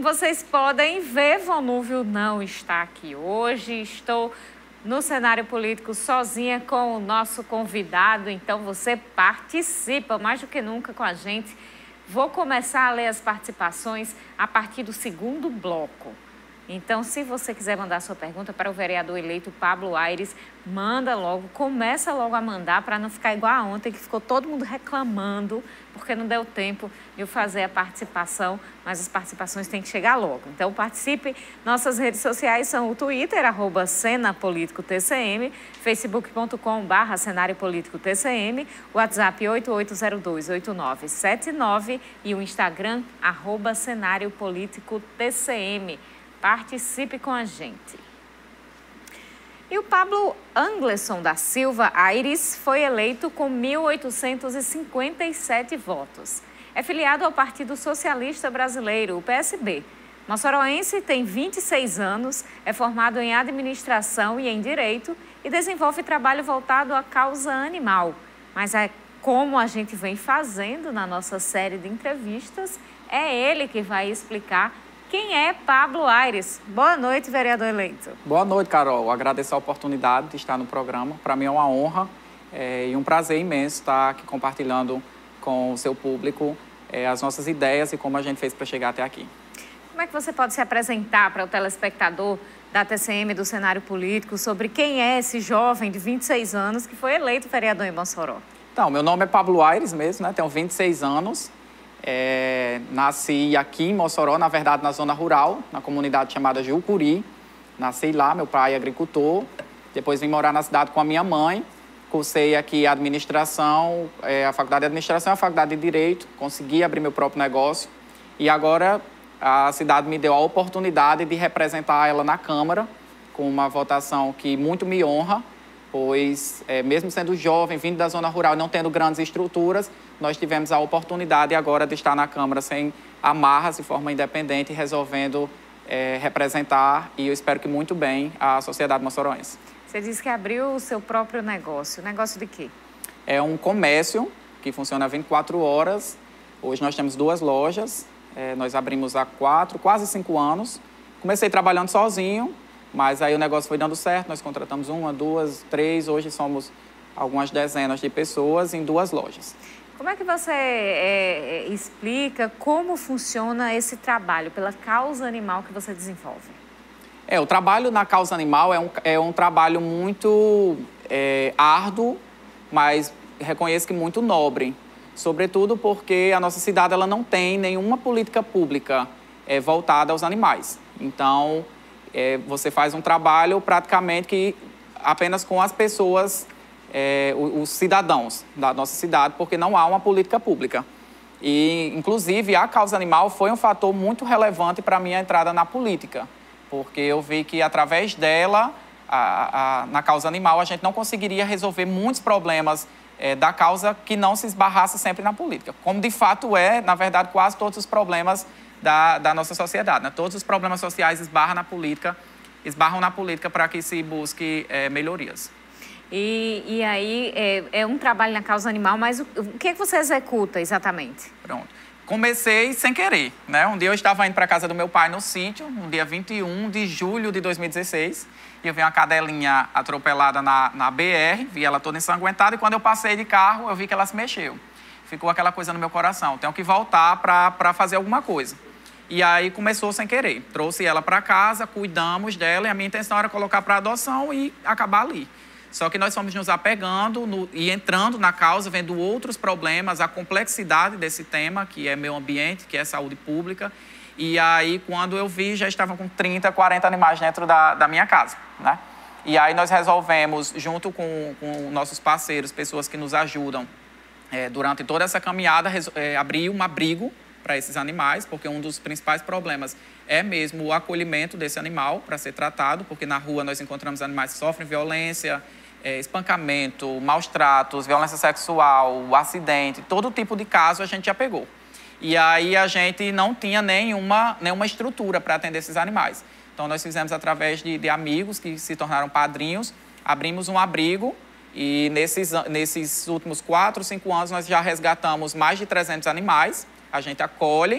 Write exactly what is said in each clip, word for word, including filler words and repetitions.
vocês podem ver, Vonúvio não está aqui hoje. Estou no cenário político sozinha com o nosso convidado, então você participa mais do que nunca com a gente. Vou começar a ler as participações a partir do segundo bloco. Então, se você quiser mandar sua pergunta para o vereador eleito Pablo Aires, manda logo, começa logo a mandar para não ficar igual a ontem, que ficou todo mundo reclamando, porque não deu tempo de eu fazer a participação, mas as participações têm que chegar logo. Então, participe. Nossas redes sociais são o Twitter, arroba Cena Político T C M, facebook ponto com barra Cenário Político T C M, o WhatsApp oito oito zero dois, oito nove sete nove e o Instagram, arroba Cenário Político T C M. Participe com a gente. E o Pablo Angleson da Silva Aires foi eleito com mil oitocentos e cinquenta e sete votos. É filiado ao Partido Socialista Brasileiro, o P S B. Moçoroense, tem vinte e seis anos, é formado em administração e em direito e desenvolve trabalho voltado à causa animal. Mas é como a gente vem fazendo na nossa série de entrevistas, é ele que vai explicar quem é Pablo Aires. Boa noite, vereador eleito. Boa noite, Carol. Agradeço a oportunidade de estar no programa. Para mim é uma honra é, e um prazer imenso estar aqui compartilhando com o seu público é, as nossas ideias e como a gente fez para chegar até aqui. Como é que você pode se apresentar para o telespectador da T C M, do cenário político, sobre quem é esse jovem de vinte e seis anos que foi eleito vereador em Mossoró? Então, meu nome é Pablo Aires mesmo, né? Tenho vinte e seis anos. É, nasci aqui em Mossoró, na verdade, na zona rural, na comunidade chamada Jucuri. Nasci lá, meu pai é agricultor. Depois vim morar na cidade com a minha mãe. Cursei aqui a administração, é, a faculdade de administração e a faculdade de direito. Consegui abrir meu próprio negócio. E agora a cidade me deu a oportunidade de representar ela na Câmara, com uma votação que muito me honra, pois, é, mesmo sendo jovem, vindo da zona rural e não tendo grandes estruturas, nós tivemos a oportunidade agora de estar na Câmara sem amarras, de forma independente, resolvendo é, representar, e eu espero que muito bem, a sociedade moçoroense. Você disse que abriu o seu próprio negócio. Negócio de quê? É um comércio que funciona vinte e quatro horas. Hoje nós temos duas lojas. É, nós abrimos há quatro, quase cinco anos. Comecei trabalhando sozinho, mas aí o negócio foi dando certo. Nós contratamos uma, duas, três. Hoje somos algumas dezenas de pessoas em duas lojas. Como é que você é, explica como funciona esse trabalho pela causa animal que você desenvolve? É, o trabalho na causa animal é um, é um trabalho muito é, árduo, mas reconheço que muito nobre. Sobretudo porque a nossa cidade ela não tem nenhuma política pública é, voltada aos animais. Então, é, você faz um trabalho praticamente que apenas com as pessoas... É, os cidadãos da nossa cidade, porque não há uma política pública. E, inclusive, a causa animal foi um fator muito relevante para a minha entrada na política, porque eu vi que, através dela, a, a, na causa animal, a gente não conseguiria resolver muitos problemas é, da causa que não se esbarrasse sempre na política, como, de fato, é, na verdade, quase todos os problemas da, da nossa sociedade, né? Todos os problemas sociais esbarram na política, esbarram na política para que se busque é, melhorias. E, e aí, é, é um trabalho na causa animal, mas o, o que é que você executa exatamente? Pronto. Comecei sem querer, né? Um dia eu estava indo para a casa do meu pai no sítio, no dia vinte e um de julho de dois mil e dezesseis, e eu vi uma cadelinha atropelada na, na B R, vi ela toda ensanguentada, e quando eu passei de carro, eu vi que ela se mexeu. Ficou aquela coisa no meu coração, tenho que voltar para fazer alguma coisa. E aí começou sem querer. Trouxe ela para casa, cuidamos dela, e a minha intenção era colocar para adoção e acabar ali. Só que nós fomos nos apegando no, e entrando na causa, vendo outros problemas, a complexidade desse tema, que é meio ambiente, que é saúde pública. E aí, quando eu vi, já estavam com trinta, quarenta animais dentro da, da minha casa, né? E aí nós resolvemos, junto com, com nossos parceiros, pessoas que nos ajudam é, durante toda essa caminhada, é, abrir um abrigo para esses animais, porque um dos principais problemas é mesmo o acolhimento desse animal para ser tratado, porque na rua nós encontramos animais que sofrem violência, É, espancamento, maus tratos, violência sexual, acidente, todo tipo de caso a gente já pegou. E aí a gente não tinha nenhuma, nenhuma estrutura para atender esses animais. Então nós fizemos através de, de amigos que se tornaram padrinhos, abrimos um abrigo e nesses, nesses últimos quatro, cinco anos nós já resgatamos mais de trezentos animais. A gente acolhe,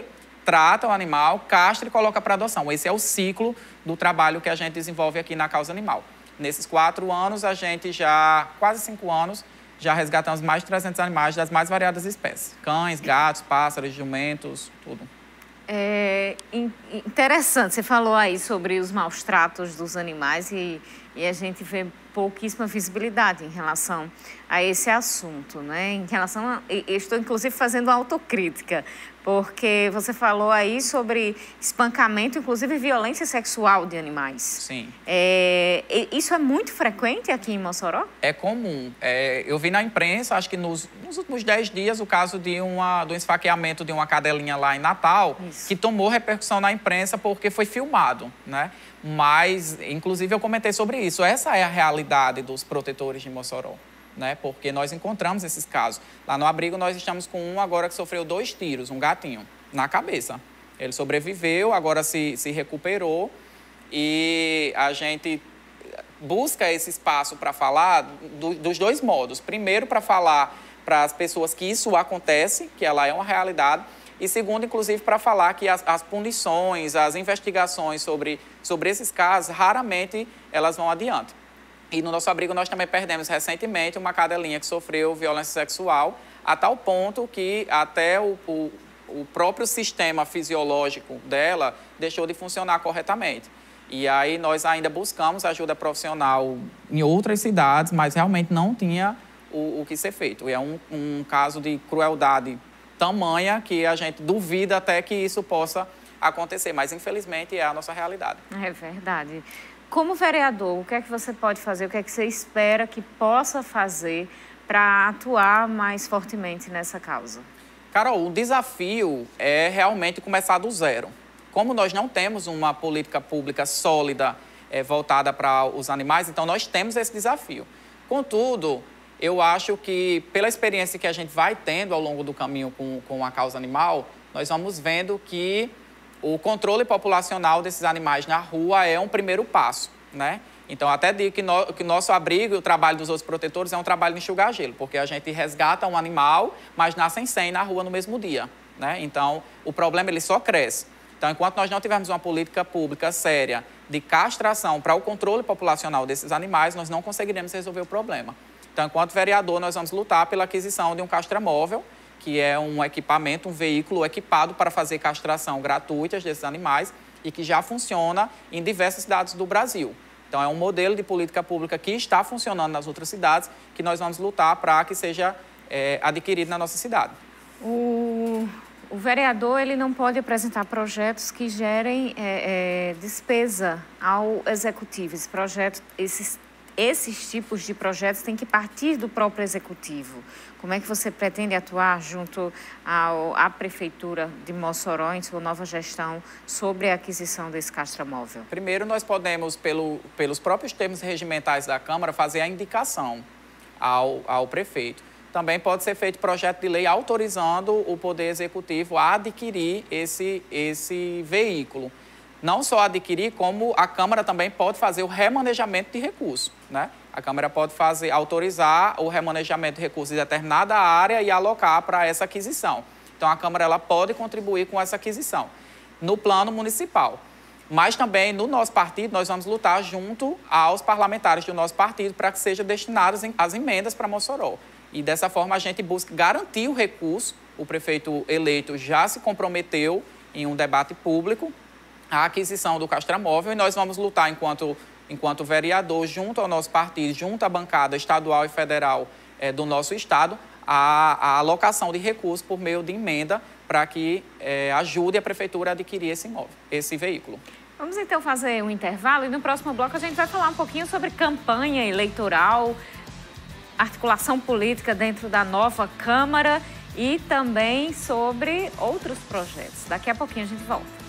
trata o animal, castra e coloca para adoção. Esse é o ciclo do trabalho que a gente desenvolve aqui na Causa Animal. Nesses quatro anos, a gente já, quase cinco anos, já resgatamos mais de trezentos animais das mais variadas espécies. Cães, gatos, pássaros, jumentos, tudo. É interessante, você falou aí sobre os maus tratos dos animais e, e a gente vê pouquíssima visibilidade em relação a esse assunto, né? Em relação a, eu estou inclusive fazendo autocrítica, porque você falou aí sobre espancamento, inclusive violência sexual de animais. Sim. É, isso é muito frequente aqui em Mossoró? É comum. É, eu vi na imprensa, acho que nos, nos últimos dez dias, o caso de uma, do esfaqueamento de uma cadelinha lá em Natal, Isso. que tomou repercussão na imprensa porque foi filmado, né? Mas, inclusive, eu comentei sobre isso. Essa é a realidade dos protetores de Mossoró, né? Porque nós encontramos esses casos. Lá no abrigo, nós estamos com um agora que sofreu dois tiros, um gatinho, na cabeça. Ele sobreviveu, agora se, se recuperou e a gente busca esse espaço para falar do, dos dois modos. Primeiro, para falar para as pessoas que isso acontece, que ela é uma realidade. E segundo, inclusive, para falar que as, as punições, as investigações sobre, sobre esses casos, raramente elas vão adiante. E no nosso abrigo nós também perdemos recentemente uma cadelinha que sofreu violência sexual, a tal ponto que até o, o, o próprio sistema fisiológico dela deixou de funcionar corretamente. E aí nós ainda buscamos ajuda profissional em outras cidades, mas realmente não tinha o, o que ser feito. E é um, um caso de crueldade tamanha que a gente duvida até que isso possa acontecer, mas infelizmente é a nossa realidade. É verdade. Como vereador, o que é que você pode fazer, o que é que você espera que possa fazer para atuar mais fortemente nessa causa? Carol, o desafio é realmente começar do zero. Como nós não temos uma política pública sólida é, voltada para os animais, então nós temos esse desafio. Contudo, eu acho que, pela experiência que a gente vai tendo ao longo do caminho com, com a causa animal, nós vamos vendo que o controle populacional desses animais na rua é um primeiro passo, né? Então, até digo que, no, que nosso abrigo e o trabalho dos outros protetores é um trabalho de enxugar gelo, porque a gente resgata um animal, mas nascem cem na rua no mesmo dia, né? Então, o problema ele só cresce. Então, enquanto nós não tivermos uma política pública séria de castração para o controle populacional desses animais, nós não conseguiremos resolver o problema. Então, enquanto vereador, nós vamos lutar pela aquisição de um castramóvel, que é um equipamento, um veículo equipado para fazer castração gratuita desses animais e que já funciona em diversas cidades do Brasil. Então, é um modelo de política pública que está funcionando nas outras cidades, que nós vamos lutar para que seja é, adquirido na nossa cidade. O, o vereador ele não pode apresentar projetos que gerem é, é, despesa ao executivo. Esse projeto, esses Esses tipos de projetos têm que partir do próprio executivo. Como é que você pretende atuar junto ao, à Prefeitura de Mossoró, em sua nova gestão, sobre a aquisição desse castramóvel? Primeiro, nós podemos, pelo, pelos próprios termos regimentais da Câmara, fazer a indicação ao, ao prefeito. Também pode ser feito projeto de lei autorizando o Poder Executivo a adquirir esse, esse veículo. Não só adquirir, como a Câmara também pode fazer o remanejamento de recursos, né? A Câmara pode fazer, autorizar o remanejamento de recursos de determinada área e alocar para essa aquisição. Então, a Câmara ela pode contribuir com essa aquisição no plano municipal. Mas também, no nosso partido, nós vamos lutar junto aos parlamentares do nosso partido para que sejam destinadas as emendas para Mossoró. E, dessa forma, a gente busca garantir o recurso. O prefeito eleito já se comprometeu em um debate público a aquisição do castramóvel e nós vamos lutar enquanto, enquanto vereador, junto ao nosso partido, junto à bancada estadual e federal é, do nosso estado, a, a alocação de recursos por meio de emenda para que é, ajude a prefeitura a adquirir esse imóvel, esse veículo. Vamos então fazer um intervalo e no próximo bloco a gente vai falar um pouquinho sobre campanha eleitoral, articulação política dentro da nova Câmara e também sobre outros projetos. Daqui a pouquinho a gente volta.